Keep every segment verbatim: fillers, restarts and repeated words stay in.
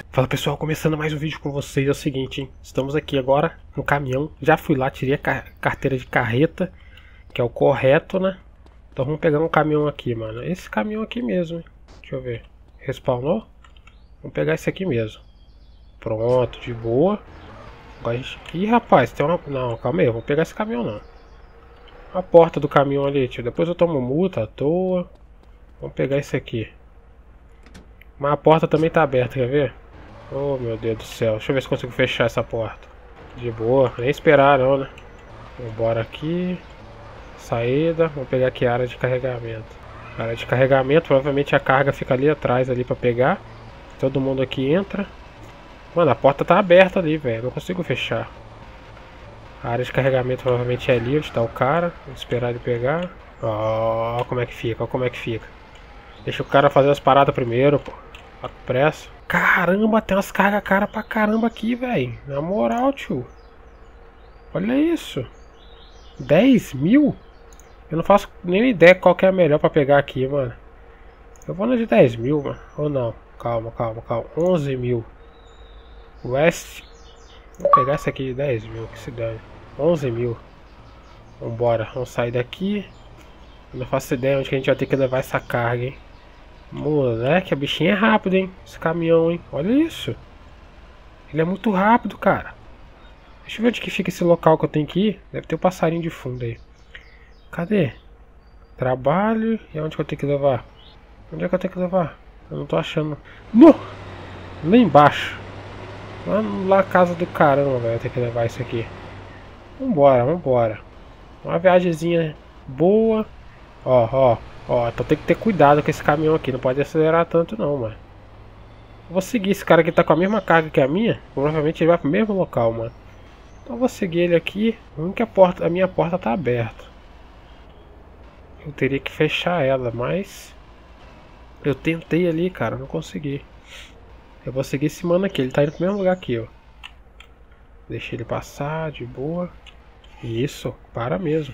Fala pessoal, começando mais um vídeo com vocês. É o seguinte, hein? Estamos aqui agora no caminhão. Já fui lá, tirei a car carteira de carreta, que é o correto, né? Então vamos pegar um caminhão aqui, mano. Esse caminhão aqui mesmo, hein? Deixa eu ver. Respawnou? Vamos pegar esse aqui mesmo. Pronto, de boa. Agora a gente... Ih, rapaz, tem uma... Não, calma aí, eu vou pegar esse caminhão não. A porta do caminhão ali, tio. Depois eu tomo multa à toa. Vamos pegar esse aqui. Mas a porta também tá aberta, quer ver? Oh, meu Deus do céu. Deixa eu ver se consigo fechar essa porta. De boa. Nem esperar não, né? Vambora aqui. Saída. Vamos pegar aqui a área de carregamento. A área de carregamento, provavelmente a carga fica ali atrás ali pra pegar. Todo mundo aqui entra. Mano, a porta tá aberta ali, velho. Não consigo fechar. A área de carregamento provavelmente é ali onde tá o cara. Vamos esperar ele pegar. Ó, como é que fica, ó como é que fica. Deixa o cara fazer as paradas primeiro, pô. Tá com pressa. Caramba, tem umas cargas cara pra caramba aqui, velho. Na moral, tio. Olha isso. dez mil? Eu não faço nem ideia qual que é a melhor pra pegar aqui, mano. Eu vou na de dez mil, mano. Ou não? Calma, calma, calma. onze mil. West. Vou pegar essa aqui de dez mil, que se dane. onze mil. Vambora, vamos sair daqui. Eu não faço ideia onde que a gente vai ter que levar essa carga, hein. Moleque, a bichinha é rápido, hein? Esse caminhão, hein? Olha isso. Ele é muito rápido, cara. Deixa eu ver onde que fica esse local que eu tenho que ir. Deve ter um passarinho de fundo aí. Cadê? Trabalho. E onde que eu tenho que levar? Onde é que eu tenho que levar? Eu não tô achando. No! Lá embaixo. Lá na casa do caramba, velho. Eu tenho que levar isso aqui. Vambora, vambora. Uma viagemzinha boa. Ó, ó. Ó, então tem que ter cuidado com esse caminhão aqui. Não pode acelerar tanto não, mano. Vou seguir esse cara que tá com a mesma carga que a minha. Provavelmente ele vai pro mesmo local, mano. Então eu vou seguir ele aqui. A única porta, a minha porta tá aberta. Eu teria que fechar ela, mas... Eu tentei ali, cara. Não consegui. Eu vou seguir esse mano aqui. Ele tá indo pro mesmo lugar aqui, ó. Deixa ele passar de boa. Isso, para mesmo.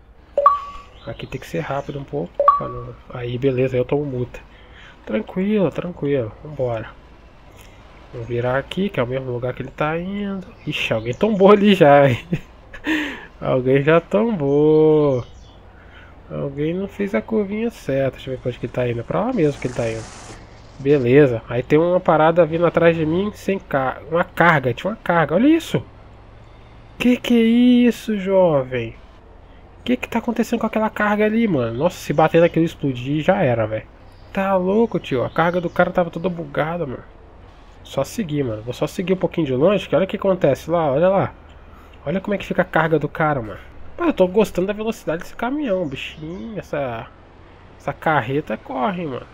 Aqui tem que ser rápido um pouco. Aí beleza, eu tomo multa. Tranquilo, tranquilo, vambora. Vou virar aqui, que é o mesmo lugar que ele tá indo. Ixi, alguém tombou ali já, hein? Alguém já tombou. Alguém não fez a curvinha certa. Deixa eu ver pra onde que ele tá indo. É pra lá mesmo que ele tá indo. Beleza, aí tem uma parada vindo atrás de mim sem carga. Uma carga, tinha uma carga, olha isso. Que que é isso, jovem? O que que tá acontecendo com aquela carga ali, mano? Nossa, se bater naquilo explodir, já era, velho. Tá louco, tio. A carga do cara tava toda bugada, mano. Só seguir, mano. Vou só seguir um pouquinho de longe, que olha o que acontece lá, olha lá. Olha como é que fica a carga do cara, mano. Pô, eu tô gostando da velocidade desse caminhão, bichinho. Essa, essa carreta corre, mano.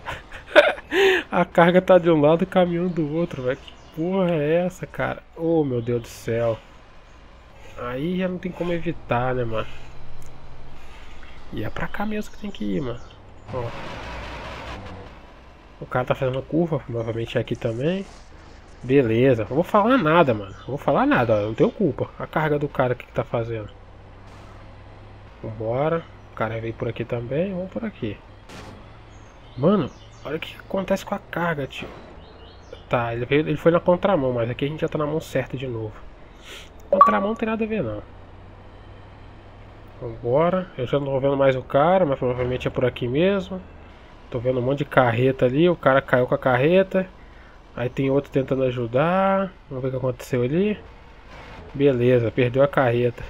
A carga tá de um lado e o caminhão do outro, velho. Que porra é essa, cara? Oh, meu Deus do céu. Aí já não tem como evitar, né, mano. E é pra cá mesmo que tem que ir, mano. Ó. O cara tá fazendo curva, provavelmente é aqui também. Beleza, não vou falar nada, mano. Não vou falar nada, ó. Eu não tenho culpa. A carga do cara que, que tá fazendo. Vambora. O cara veio por aqui também, vamos por aqui. Mano, olha o que acontece com a carga, tio. Tá, ele, veio, ele foi na contramão, mas aqui a gente já tá na mão certa de novo. Contramão não tem nada a ver, não. Vambora, eu já não tô vendo mais o cara, mas provavelmente é por aqui mesmo. Tô vendo um monte de carreta ali, o cara caiu com a carreta. Aí tem outro tentando ajudar. Vamos ver o que aconteceu ali. Beleza, perdeu a carreta.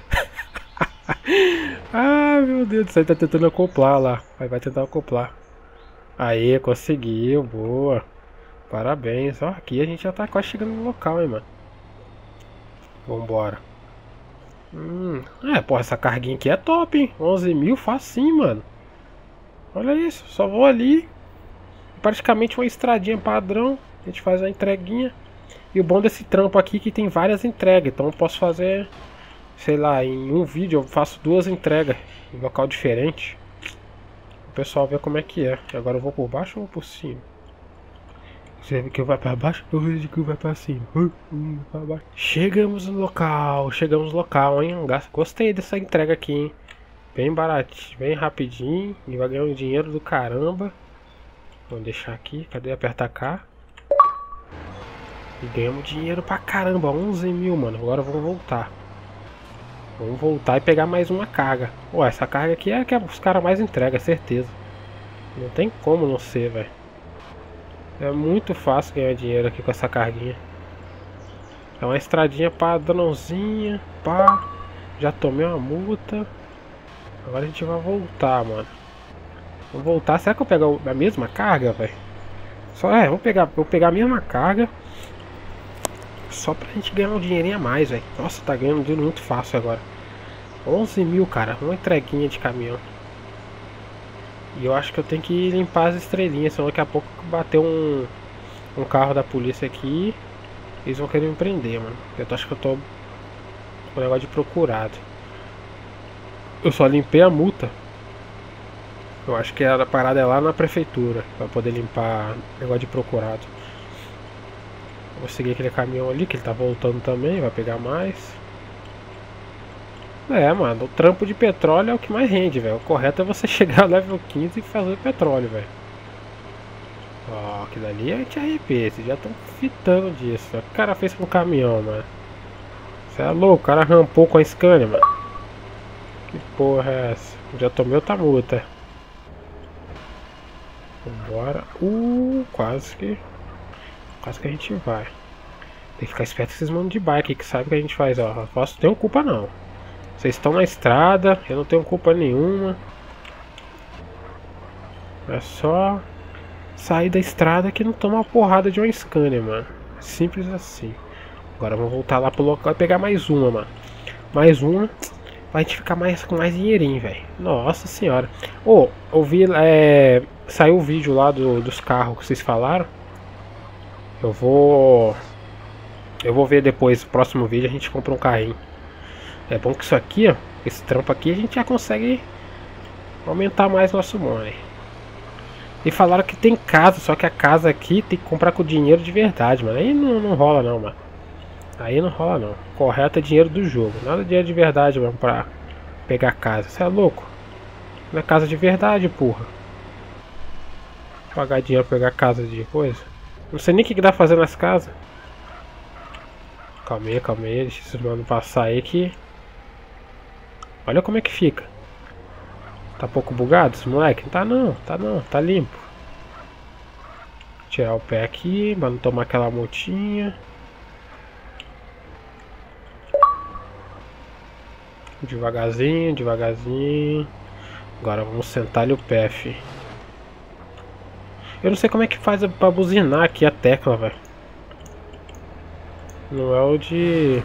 Ah, meu Deus do céu, tá tentando acoplar lá. Aí vai tentar acoplar. Aí, conseguiu, boa. Parabéns, ó, aqui a gente já tá quase chegando no local, hein, mano. Vambora. Hum, é, porra, essa carguinha aqui é top, hein? onze mil facinho, mano. Olha isso, só vou ali. Praticamente uma estradinha padrão. A gente faz a entreguinha. E o bom desse trampo aqui é que tem várias entregas. Então eu posso fazer, sei lá, em um vídeo eu faço duas entregas em local diferente. O pessoal vê como é que é. Agora eu vou por baixo ou por cima? Você vê que eu vou pra baixo, eu vejo que eu vou pra cima. Pra baixo. Chegamos no local, chegamos no local, hein? Gostei dessa entrega aqui, hein? Bem baratinho, bem rapidinho. E vai ganhar um dinheiro do caramba. Vamos deixar aqui, cadê? Aperta K. E ganhamos dinheiro pra caramba, onze mil, mano. Agora vamos voltar. Vamos voltar e pegar mais uma carga. Ué, essa carga aqui é a que os caras mais entregam, certeza. Não tem como não ser, velho. É muito fácil ganhar dinheiro aqui com essa carguinha. É uma estradinha padrãozinha, pá. Já tomei uma multa. Agora a gente vai voltar, mano. Vamos voltar. Será que eu pego a mesma carga, velho? Só é, vou pegar, vou pegar a mesma carga. Só pra gente ganhar um dinheirinho a mais, velho. Nossa, tá ganhando dinheiro muito fácil agora. onze mil, cara. Uma entreguinha de caminhão. E eu acho que eu tenho que limpar as estrelinhas. Senão daqui a pouco bater um, um carro da polícia aqui. Eles vão querer me prender, mano. Eu acho que eu tô com o negócio de procurado. Eu só limpei a multa. Eu acho que a parada é lá na prefeitura. Pra poder limpar o negócio de procurado. Vou seguir aquele caminhão ali, que ele tá voltando também, vai pegar mais. É, mano, o trampo de petróleo é o que mais rende, velho. O correto é você chegar ao level quinze e fazer petróleo, velho. Ó, aquilo ali é T R P, vocês já estão fitando disso. O que o cara fez com o caminhão, mano? Você é louco, o cara rampou com a Scania, mano. Que porra é essa? Já tomei outra multa. Vambora. Uh, quase que... Quase que a gente vai. Tem que ficar esperto com esses manos de bike que sabe que a gente faz, ó. Eu posso, não tenho culpa não. Vocês estão na estrada, eu não tenho culpa nenhuma. É só sair da estrada que não toma uma porrada de uma Scania, mano. Simples assim. Agora vamos voltar lá pro local e pegar mais uma, mano. Mais uma. Pra gente ficar mais, com mais dinheirinho, velho. Nossa senhora. Ô, oh, eu vi, é... Saiu o vídeo lá do, dos carros que vocês falaram. Eu vou... Eu vou ver depois, no próximo vídeo a gente compra um carrinho. É bom que isso aqui, ó, esse trampo aqui a gente já consegue aumentar mais nosso money. E falaram que tem casa, só que a casa aqui tem que comprar com dinheiro de verdade, mano. Aí não, não rola não, mano. Aí não rola não. Correto é dinheiro do jogo. Nada de dinheiro de verdade, mano, pra pegar casa. Você é louco? Não é casa de verdade, porra. Pagar dinheiro pra pegar casa de coisa. Não sei nem o que, que dá pra fazer nas casas. Calma aí, calma aí. Deixa esses manos passar aí que... Olha como é que fica. Tá pouco bugado esse moleque? Não tá não, tá não, tá limpo. Tirar o pé aqui, pra não tomar aquela multinha. Devagarzinho, devagarzinho. Agora vamos sentar ali o pé, fi. Eu não sei como é que faz pra buzinar aqui a tecla, velho. Não é o de...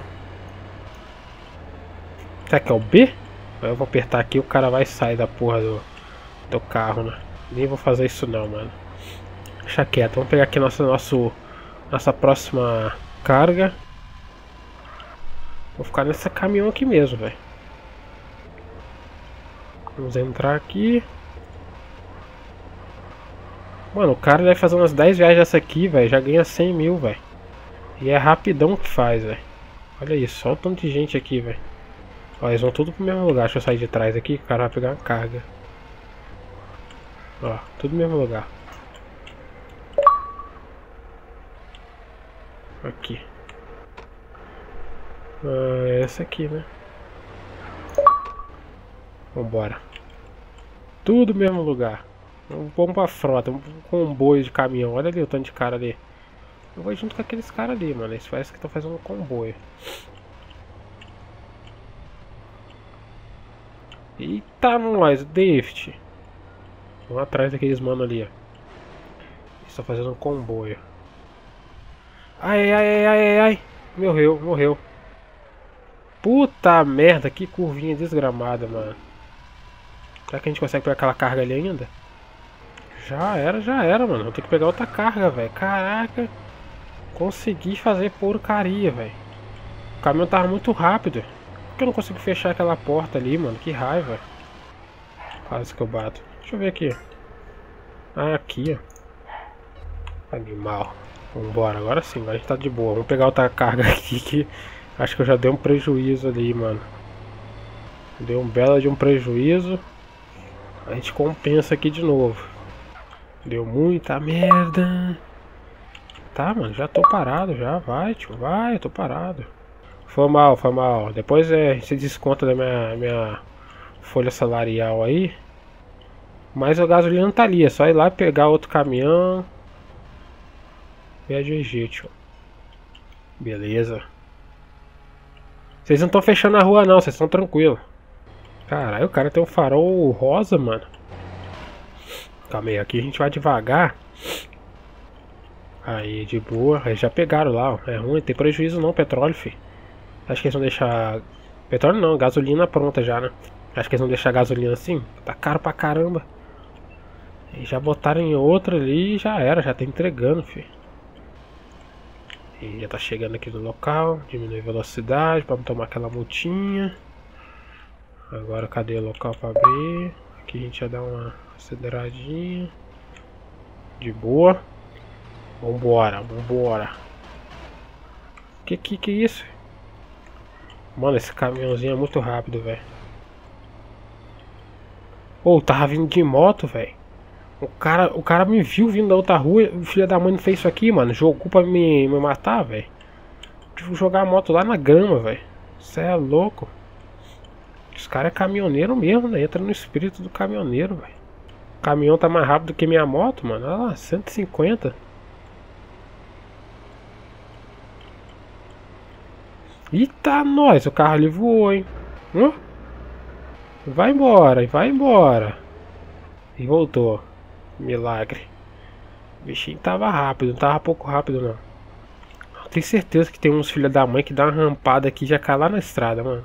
Será que é o B? Eu vou apertar aqui e o cara vai sair da porra do, do carro, né? Nem vou fazer isso não, mano. Deixa quieto. Vamos pegar aqui nossa, nosso, nossa próxima carga. Vou ficar nesse caminhão aqui mesmo, velho. Vamos entrar aqui. Mano, o cara deve fazer umas dez viagens dessa aqui, velho. Já ganha cem mil, velho. E é rapidão que faz, velho. Olha isso, olha o tanto de gente aqui, velho. Ó, eles vão tudo pro mesmo lugar. Deixa eu sair de trás aqui, o cara vai pegar uma carga. Ó, tudo no mesmo lugar. Aqui. Ah, é essa aqui, né? Vambora. Tudo no mesmo lugar. Vamos pra frota, um comboio de caminhão. Olha ali o tanto de cara ali. Eu vou junto com aqueles caras ali, mano. Eles parecem que estão fazendo um comboio. Eita, nós, drift. Vamos atrás daqueles mano ali, ó. Eles estão fazendo um comboio. Ai, ai, ai, ai, ai. Morreu, morreu. Puta merda, que curvinha desgramada, mano. Será que a gente consegue pegar aquela carga ali ainda? Já era, já era, mano. Vou ter que pegar outra carga, velho. Caraca. Consegui fazer porcaria, velho. O caminhão tava muito rápido. Por que eu não consigo fechar aquela porta ali, mano? Que raiva. Quase que eu bato. Deixa eu ver aqui. Ah, aqui, ó. Animal. Vambora, agora sim, agora a gente tá de boa. Vamos pegar outra carga aqui que acho que eu já dei um prejuízo ali, mano. Deu um belo de um prejuízo. A gente compensa aqui de novo. Deu muita merda. tá, mano. Já tô parado, já. Vai, tio. Vai, eu tô parado. Foi mal, foi mal. Depois é, se desconta da minha, minha folha salarial aí. Mas a gasolina tá ali. É só ir lá pegar outro caminhão. E a G G, tio. Beleza. Vocês não estão fechando a rua não, vocês estão tranquilos. Caralho, o cara tem um farol rosa, mano. Calma aí, aqui a gente vai devagar. Aí, de boa. Aí já pegaram lá, ó. É ruim, não tem prejuízo não, petróleo, fi. Acho que eles vão deixar... Petróleo não, gasolina pronta já, né? Acho que eles vão deixar gasolina assim. Tá caro pra caramba. E já botaram em outra ali e já era, já tá entregando, fi. E já tá chegando aqui no local. Diminui a velocidade pra não tomar aquela multinha. Agora cadê o local pra abrir? Aqui a gente já dá uma aceleradinha. De boa. Vambora, vambora. Que que que é isso? Mano, esse caminhãozinho é muito rápido, velho. Ô, oh, tava vindo de moto, velho. O cara, o cara me viu vindo da outra rua. O filho da mãe não fez isso aqui, mano. Jogou pra me, me matar, velho. Tive que jogar a moto lá na grama, velho. Isso é louco. Esse cara é caminhoneiro mesmo, né? Entra no espírito do caminhoneiro, velho. O caminhão tá mais rápido que minha moto, mano. Olha lá, cento e cinquenta. Eita, nós. O carro ali voou, hein? Hum? Vai embora, vai embora. E voltou. Milagre. O bichinho tava rápido, não tava pouco rápido não. Eu tenho certeza que tem uns filhos da mãe que dá uma rampada aqui e já cai lá na estrada, mano.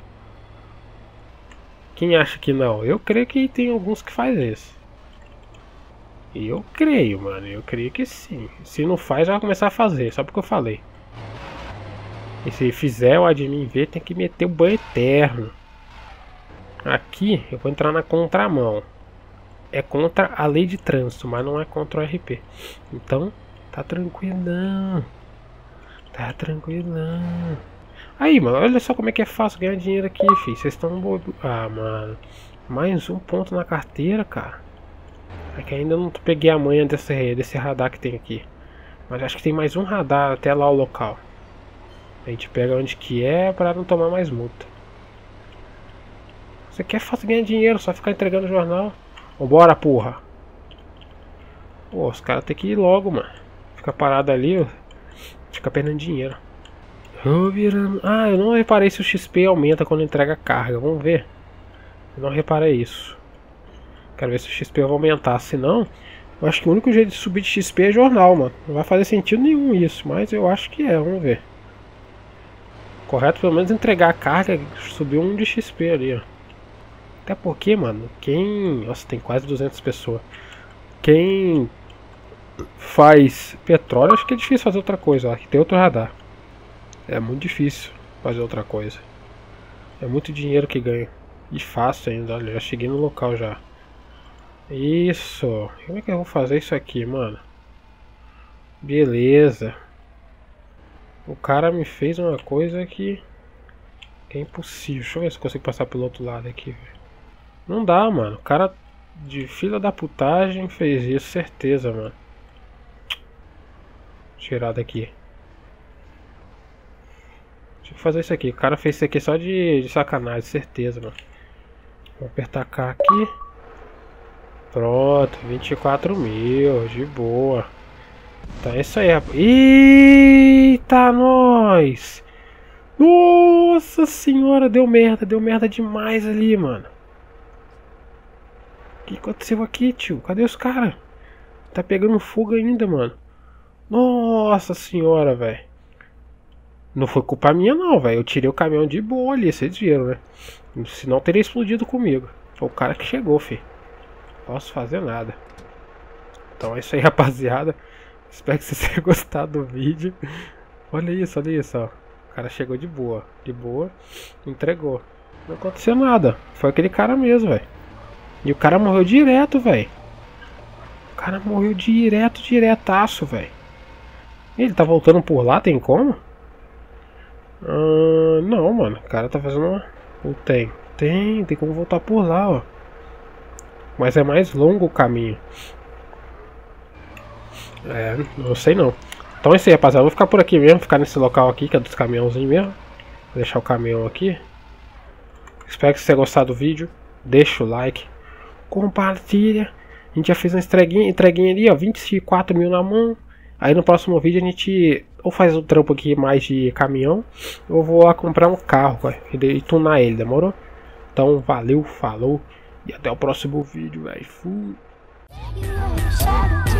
Quem acha que não? Eu creio que tem alguns que faz isso. E eu creio, mano. Eu creio que sim. Se não faz, vai começar a fazer. Só porque eu falei. E se fizer o admin ver, tem que meter o banho eterno. Aqui eu vou entrar na contramão. É contra a lei de trânsito, mas não é contra o R P. Então, tá tranquilão. Tá tranquilão. Aí, mano, olha só como é que é fácil ganhar dinheiro aqui, filho. Vocês estão bobo. Ah, mano. Mais um ponto na carteira, cara. É que ainda não peguei a manha desse, desse radar que tem aqui. Mas acho que tem mais um radar até lá o local. A gente pega onde que é pra não tomar mais multa. Você quer fácil ganhar dinheiro, só ficar entregando jornal. Vambora, porra. Pô, os caras tem que ir logo, mano. Fica parado ali, ó. Fica perdendo dinheiro. Oh, virando. Ah, eu não reparei se o X P aumenta quando entrega carga. Vamos ver. Eu não reparei isso. Quero ver se o X P vai aumentar. Se não, eu acho que o único jeito de subir de X P é jornal, mano. Não vai fazer sentido nenhum isso, mas eu acho que é. Vamos ver. Correto, pelo menos entregar a carga e subir um de X P ali, ó. Até porque, mano, quem... Nossa, tem quase duzentas pessoas. Quem faz petróleo, acho que é difícil fazer outra coisa. Aqui tem outro radar. É muito difícil fazer outra coisa. É muito dinheiro que ganha. E fácil ainda, olha, já cheguei no local já. Isso. Como é que eu vou fazer isso aqui, mano? Beleza. O cara me fez uma coisa que... que é impossível. Deixa eu ver se eu consigo passar pelo outro lado aqui, velho. Não dá, mano. O cara de fila da putagem fez isso, certeza, mano. Tirar daqui. Deixa eu fazer isso aqui. O cara fez isso aqui só de, de sacanagem, certeza, mano. Vou apertar K aqui. Pronto, vinte e quatro mil, de boa. Então é isso aí, rapaz. Eita, nós! Nossa senhora, deu merda, deu merda demais ali, mano. O que aconteceu aqui, tio? Cadê os caras? Tá pegando fogo ainda, mano. Nossa senhora, velho. Não foi culpa minha não, velho. Eu tirei o caminhão de boa ali, vocês viram, né? Senão teria explodido comigo. Foi o cara que chegou, fi. Não posso fazer nada. Então é isso aí, rapaziada. Espero que vocês tenham gostado do vídeo. Olha isso, olha isso, ó. O cara chegou de boa. De boa. Entregou. Não aconteceu nada. Foi aquele cara mesmo, velho. E o cara morreu direto, velho. O cara morreu direto, diretaço, velho. Ele tá voltando por lá, tem como? Ah, não, mano. O cara tá fazendo uma... Não tem. Tem, tem como voltar por lá, ó. Mas é mais longo o caminho. É, não sei não. Então é isso aí, rapaziada. Eu vou ficar por aqui mesmo, ficar nesse local aqui, que é dos caminhãozinhos mesmo. Vou deixar o caminhão aqui. Espero que você tenha gostado do vídeo. Deixa o like, compartilha. A gente já fez uma entreguinha, entreguinha ali, ó, vinte e quatro mil na mão. Aí no próximo vídeo a gente ou faz o trampo aqui mais de caminhão, ou vou lá comprar um carro, véio, e tunar ele, demorou? Então valeu, falou e até o próximo vídeo, velho. Fui.